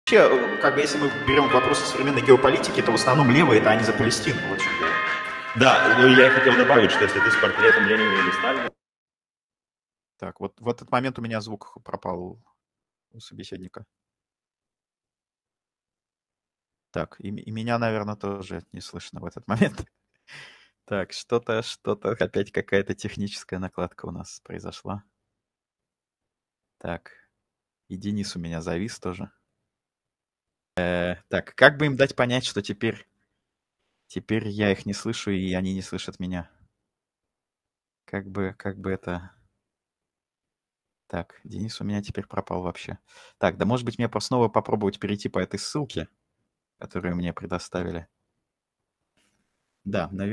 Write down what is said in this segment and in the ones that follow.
как бы, если мы берем вопросы современной геополитики, то в основном левые, это они за Палестину. Вот в чем дело. Да, ну я и хотел добавить, что если ты с портретом Ленина или Сталина... Так, вот в этот момент у меня звук пропал у собеседника. Так, и меня, наверное, тоже не слышно в этот момент. Так, что-то, опять какая-то техническая накладка у нас произошла. Так, и Денис у меня завис тоже. Так, как бы им дать понять, что теперь я их не слышу, и они не слышат меня? Как бы это... Так, Денис у меня теперь пропал вообще. Так, да может быть мне снова попробовать перейти по этой ссылке, которую мне предоставили. Да, наверное.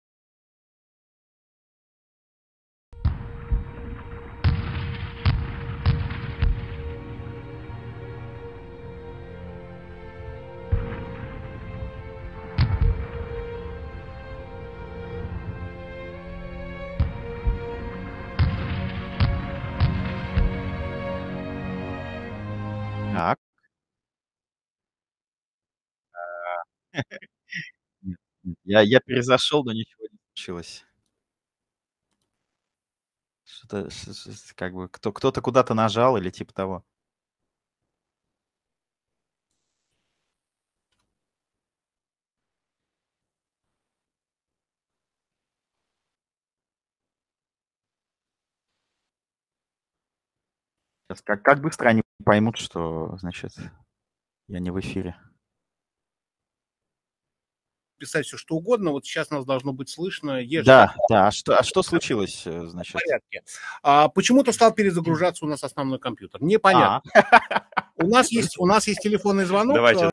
Так. Нет, нет. Я перезашел, но ничего не случилось. Что-то как бы кто-то куда-то нажал или типа того. Сейчас как быстро они поймут, что, значит, я не в эфире. Писать все, что угодно. Вот сейчас нас должно быть слышно. Да. А что случилось, значит? В порядке. Почему-то стал перезагружаться у нас основной компьютер. Непонятно. У нас есть телефонный звонок. Давайте